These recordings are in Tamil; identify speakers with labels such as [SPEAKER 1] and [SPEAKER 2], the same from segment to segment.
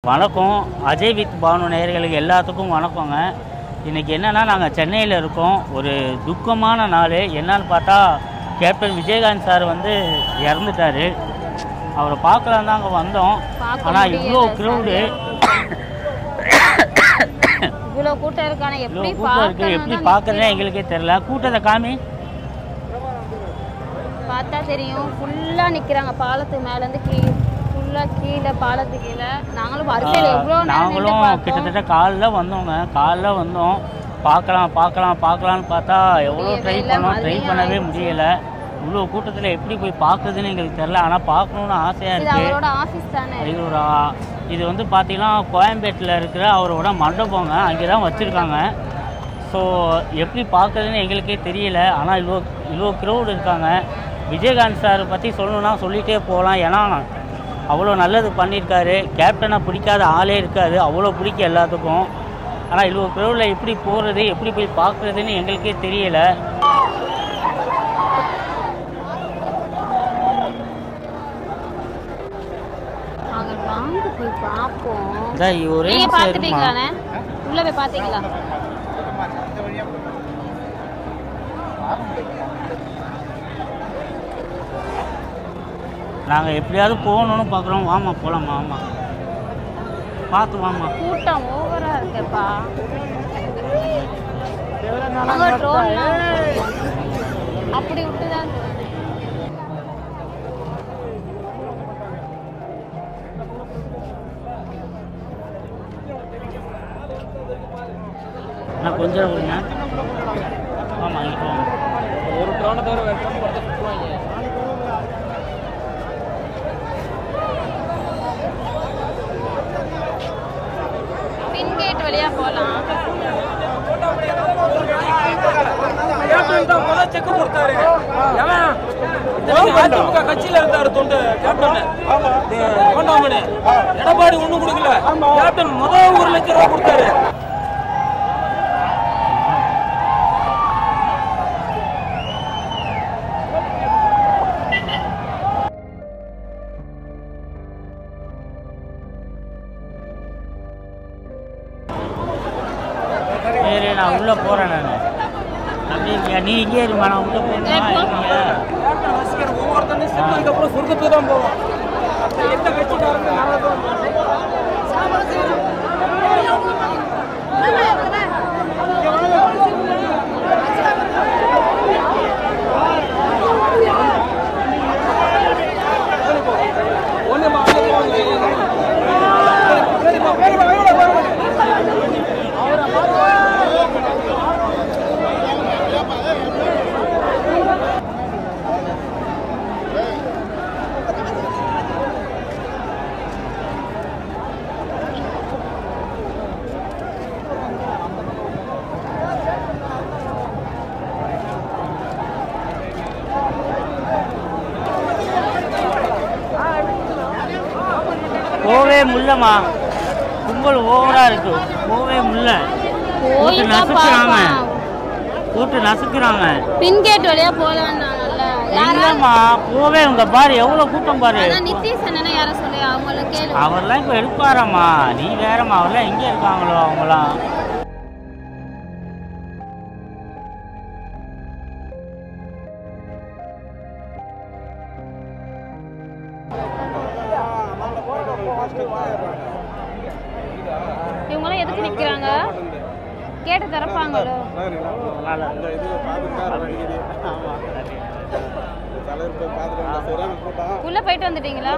[SPEAKER 1] வணக்கம். அஜய் வித் பானு நேயர்களுக்கு எல்லாத்துக்கும் வணக்கங்க. இன்றைக்கி என்னென்னா, நாங்கள் சென்னையில் இருக்கோம். ஒரு துக்கமான நாள். என்னன்னு பார்த்தா, கேப்டன் விஜயகாந்த் சார் வந்து இறந்துட்டார். அவரை பார்க்கலாம் தான் அங்கே வந்தோம். ஆனால் இவ்வளோ க்ரௌடு,
[SPEAKER 2] இவ்வளோ கூட்டம் இருக்கானே,
[SPEAKER 1] எப்படி பார்க்குறதுனே எங்களுக்கே தெரியல. கூட்டத்தை காமி
[SPEAKER 2] பார்த்தா தெரியும். ஃபுல்லாக நிற்கிறாங்க. பாலத்துக்கு மேலேருந்து கீழே பாலத்துக்கு கீழே. நாங்களும் வரிசையில்
[SPEAKER 1] நாங்களும் கிட்டத்தட்ட காலைல வந்தோம். பார்க்கலான்னு பார்த்தா எவ்வளோ ட்ரை பண்ணவே முடியலை. இவ்வளோ கூட்டத்தில் எப்படி போய் பார்க்குறதுன்னு எங்களுக்கு தெரில. ஆனால் பார்க்கணுன்னு ஆசையாக இருக்குது. இது வந்து பார்த்தீங்கன்னா கோயம்பேட்டில் இருக்கிற அவரோட மண்டபங்க, அங்கே தான் வச்சுருக்காங்க. ஸோ எப்படி பார்க்குறதுன்னு எங்களுக்கே தெரியல. ஆனால் இவ்வளோ க்ரௌடு இருக்காங்க. விஜயகாந்த் சார் பற்றி சொல்லணுன்னா சொல்லிகிட்டே போகலாம். ஏன்னா அவ்வளோ நல்லது பண்ணியிருக்காரு. கேப்டனை பிடிக்காத ஆளே இருக்காது, அவ்வளோ பிடிக்கும் எல்லாத்துக்கும். ஆனால் இவ்வளோ க்ரௌடில் எப்படி போகிறது, எப்படி போய் பார்க்குறதுன்னு எங்களுக்கே தெரியலை.
[SPEAKER 2] உள்ள போய் பார்த்தீங்களா?
[SPEAKER 1] நாங்கள் எப்படியாவது போகணுன்னு பார்க்குறோம். வாமா போகலாமா? ஆமாம், பார்த்து வாமா.
[SPEAKER 2] கூட்டம் ஓவராக இருக்குப்பா. அப்படி விட்டுதான்
[SPEAKER 1] நான் கொஞ்சம் விடுங்க. ஆமாம், இப்போ ஒரு ட்ரோனை தவிர வேறு ட்ரோன் படத்தை சுற்றுவாங்க.
[SPEAKER 2] பின்கேட் வழியாக போகலாம்.
[SPEAKER 3] செக் கொடுத்தாரு. அதிமுக கட்சியில இருந்தாரு தொண்டு கேப்டன் கோண்டாமணி. எடப்பாடி ஒண்ணும் கொடுக்கல. கேப்டன் முதல் 1 லட்சம் ரூபாய் கொடுத்தாரு.
[SPEAKER 1] சரி, நான் உள்ளே போகிறேன். அப்படியே நீ இங்கே இருமா, நான் உள்ளே போகிறேன்.
[SPEAKER 3] ஒவ்வொருத்தனையும் செஞ்சதுக்கு அப்புறம் சொர்க்கத்துக்கு தான் போவோம். எந்த கட்சிக்காரங்க
[SPEAKER 1] போவே முடியலமா. கும்பல் ஓவராக இருக்கு, போவே முடியல. கூட்டு நசுக்குறாங்க.
[SPEAKER 2] பின்கேட் வழியா போகலாம்ல.
[SPEAKER 1] இல்லம்மா, போவே உங்க பாரு எவ்வளவு கூட்டம் பாரு.
[SPEAKER 2] நிதிஷ் அண்ணனை யார சொல்லி அவங்கள கேளு.
[SPEAKER 1] அவர்லாம் இப்போ எடுப்பாரம்மா, நீ வேறம்மா. அவர்லாம் எங்கே இருக்காங்களோ அவங்களாம்.
[SPEAKER 2] இவங்களாம் எதுக்கு நிற்கிறாங்க? கேட்டு திறப்பாங்களோ? உள்ள போயிட்டு வந்துட்டீங்களா?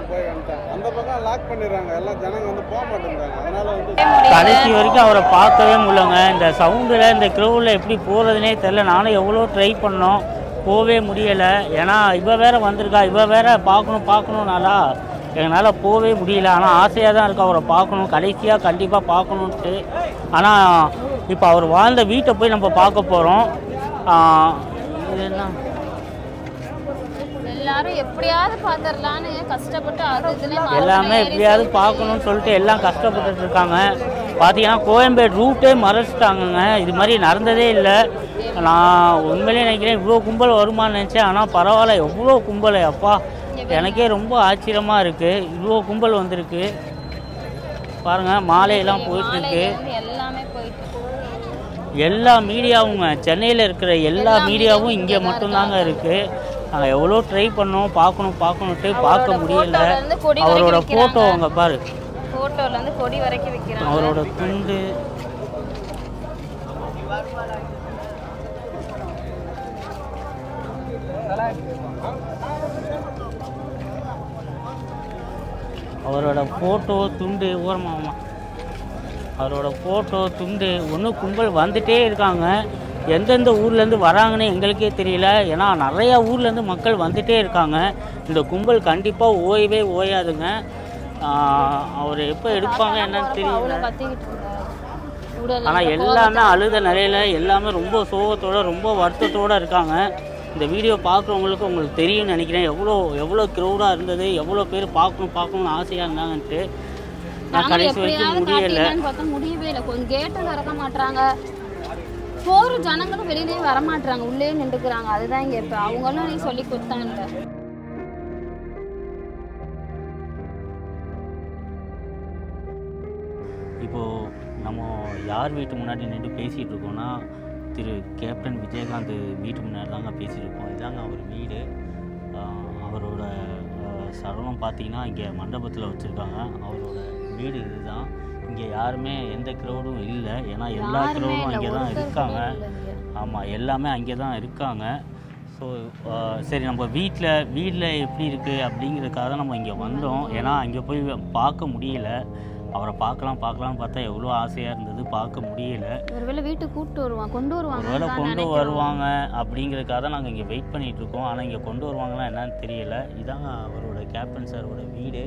[SPEAKER 1] கடைசி வரைக்கும் அவரை பார்க்கவே முடியலங்க. இந்த சவுண்டில், இந்த க்ரௌடில் எப்படி போகிறதுனே தெரில. நானும் எவ்வளோ ட்ரை பண்ணோம், போவே முடியலை. ஏன்னா இவ வேற வந்திருக்கா, இவ வேற பார்க்கணும்னாலா எங்களால் போவே முடியல. ஆனால் ஆசையாக தான் இருக்குது அவரை பார்க்கணும், கடைசியாக கண்டிப்பாக பார்க்கணுன்ட்டு. ஆனால் இப்போ அவர் வாழ்ந்த வீட்டை போய் நம்ம பார்க்க போகிறோம். இதெல்லாம்
[SPEAKER 2] எல்லாரும் எப்படியாவது பார்த்துடலான்னு கஷ்டப்பட்டு
[SPEAKER 1] எல்லாமே எப்படியாவது பார்க்கணுன்னு சொல்லிட்டு எல்லாம் கஷ்டப்பட்டுட்டு இருக்காங்க. பார்த்தீங்கன்னா கோயம்பேடு ரூட்டே மறைச்சிட்டாங்கங்க. இது மாதிரி நடந்ததே இல்லை. நான் உண்மையிலே நினைக்கிறேன் இவ்வளோ கும்பல் வருமானு நினச்சேன். ஆனால் பரவாயில்ல, எவ்வளோ கும்பல் அப்பா, எனக்கே ரொம்ப ஆச்சரியமாக இருக்குது. இவ்வளோ கும்பல் வந்திருக்கு. பாருங்கள் மாலையெல்லாம் போயிட்டுருக்கு.
[SPEAKER 2] மாலையிலேருந்து எல்லாமே போயிட்டு
[SPEAKER 1] எல்லா மீடியாவுங்க சென்னையில் இருக்கிற எல்லா மீடியாவும் இங்கே மட்டும்தாங்க இருக்குது. நாங்கள் எவ்வளோ ட்ரை பண்ணோம் பார்க்கணுன்ட்டு பார்க்க முடியல. அவரோட ஃபோட்டோ அங்கே பாரு,
[SPEAKER 2] ஃபோட்டோலேருந்து கொடி வரைக்கும் வைக்கிறாங்க.
[SPEAKER 1] அவரோட துண்டு அவரோட ஃபோட்டோ துண்டு ஓரமாமா அவரோட ஃபோட்டோ துண்டு ஒன்று கும்பல் வந்துகிட்டே இருக்காங்க. எந்தெந்த ஊர்லேருந்து வராங்கன்னு எங்களுக்கே தெரியல. ஏன்னா நிறையா ஊர்லேருந்து மக்கள் வந்துகிட்டே இருக்காங்க. இந்த கும்பல் கண்டிப்பாக ஓயவே ஓயாதுங்க. அவர் எப்போ எடுப்பாங்க என்னன்னு தெரியல. ஆனால் எல்லாமே அழுத நிலையில், எல்லாமே ரொம்ப சோகத்தோடு ரொம்ப வருத்தத்தோடு இருக்காங்க. இந்த வீடியோ பார்க்குறவங்களுக்கு உங்களுக்கு தெரியும்னு நினைக்கிறேன். எவ்வளோ க்ரௌடாக இருந்தது, எவ்வளோ பேர் பார்க்கணும்னு ஆசையாக இருந்தாங்கன்ட்டு. நான் கடைசி வரைக்கும் முடியலை.
[SPEAKER 2] முடியவே இல்லை. கொஞ்சம் கேட்டும் திறக்க மாட்டாங்க. போகிற ஜனங்களும் வெளியிலேயே வரமாட்டாங்க, உள்ளே நின்றுக்கிறாங்க. அதுதான் இங்கே இப்போ அவங்களும் நீ சொல்லி கொடுத்தாங்க.
[SPEAKER 1] இப்போது நம்ம யார் வீட்டு முன்னாடி நின்று பேசிகிட்டு இருக்கோன்னா, திரு கேப்டன் விஜயகாந்த் வீட்டு முன்னாடி தாங்க பேசியிருக்கோம். இதாங்க அவர் வீடு. அவரோட சடலம் பார்த்தீங்கன்னா இங்கே மண்டபத்தில் வச்சுருக்காங்க. அவரோட வீடு இதுதான். இங்கே யாருமே எந்த க்ரௌடும் இல்லை. ஏன்னா எல்லா க்ரௌடும் அங்கே தான் இருக்காங்க. ஆமாம், எல்லாமே அங்கே தான் இருக்காங்க. ஸோ சரி, நம்ம வீட்டில் எப்படி இருக்குது அப்படிங்கிறதுக்காக தான் நம்ம இங்கே வந்தோம். ஏன்னா அங்கே போய் பார்க்க முடியல. அவரை பார்க்கலான்னு பார்த்தா எவ்வளோ ஆசையாக இருந்தது, பார்க்க முடியல.
[SPEAKER 2] ஒருவேளை வீட்டுக்கு கொண்டு
[SPEAKER 1] வருவாங்க அப்படிங்கிறதுக்காக தான் நாங்கள் இங்கே வெயிட் பண்ணிகிட்டு இருக்கோம். ஆனால் இங்கே கொண்டு வருவாங்களா என்னன்னு தெரியல. இதாங்க அவரோட கேப்டன் சாரோட வீடு.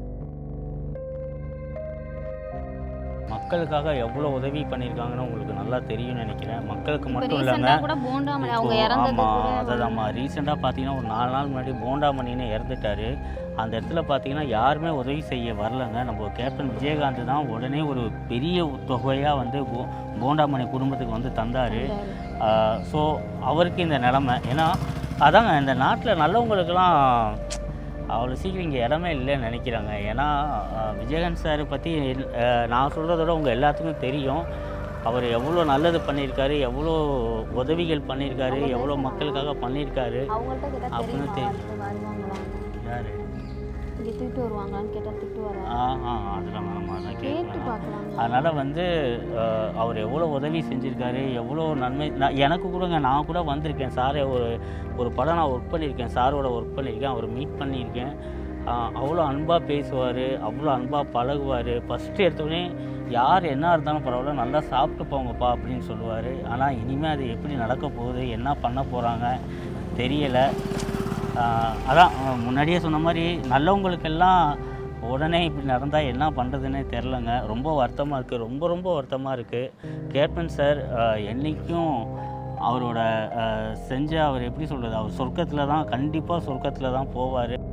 [SPEAKER 1] மக்களுக்காக எவ்வளோ உதவி பண்ணியிருக்காங்கன்னு உங்களுக்கு நல்லா தெரியும்னு நினைக்கிறேன். மக்களுக்கு மட்டும் இல்லைங்க. ஆமாம், அதாம்மா ரீசெண்டாக பார்த்தீங்கன்னா ஒரு 4 நாள் முன்னாடி போண்டாமணின்னு இறந்துட்டார். அந்த இடத்துல பார்த்தீங்கன்னா யாருமே உதவி செய்ய வரலங்க. நம்ம கேப்டன் விஜயகாந்த் தான் உடனே ஒரு பெரிய தொகையாக வந்து போண்டாமணி குடும்பத்துக்கு வந்து தந்தார். ஸோ அவருக்கு இந்த நிலமை. ஏன்னா அதாங்க இந்த நாட்டில் நல்லவங்களுக்கெல்லாம் அவ்வளோ சீக்கிரம் இங்கே இடமே இல்லைன்னு நினைக்கிறாங்க. ஏன்னா விஜயகாந்த் சார் பற்றி நான் சொல்கிறதோட உங்கள் எல்லாத்துக்கும் தெரியும். அவர் எவ்வளோ நல்லது பண்ணியிருக்காரு, எவ்வளோ உதவிகள் பண்ணியிருக்காரு, எவ்வளோ மக்களுக்காக பண்ணியிருக்காரு அப்படின்னு தெரியும். யார்
[SPEAKER 2] திட்டு வருவாங்களான்னு கேட்டால் திட்டு வராங்க.
[SPEAKER 1] அதெல்லாம் நம்ம தான் கேட்கலாம். அதனால் வந்து அவர் எவ்வளோ உதவி செஞ்சுருக்காரு, எவ்வளோ நன்மை. எனக்கு கூடங்க, நான் கூட வந்திருக்கேன். சாரை ஒரு படம் நான் ஒர்க் பண்ணியிருக்கேன், சாரோட ஒர்க் பண்ணியிருக்கேன். அவர் மீட் பண்ணியிருக்கேன். அவ்வளோ அன்பாக பேசுவார், அவ்வளோ அன்பாக பழகுவார். ஃபஸ்ட்டு எடுத்தோடனே யார் என்ன இருந்தாலும் பரவாயில்ல, நல்லா சாப்பிட்டு போங்கப்பா அப்படின்னு சொல்லுவார். ஆனால் இனிமேல் அது எப்படி நடக்க போகுது, என்ன பண்ண போகிறாங்க தெரியலை. அதான் முன்னாடியே சொன்ன மாதிரி நல்லவங்களுக்கெல்லாம் உடனே இப்படி நடந்தால் என்ன பண்ணுறதுன்னே தெரிலங்க. ரொம்ப வருத்தமாக இருக்குது, ரொம்ப வருத்தமாக இருக்குது. கேப்டன் சார் என்றைக்கும் அவரோட அவர் எப்படி சொல்கிறது, அவர் சொர்க்கத்தில் தான், கண்டிப்பாக சொர்க்கத்தில் தான் போவார்.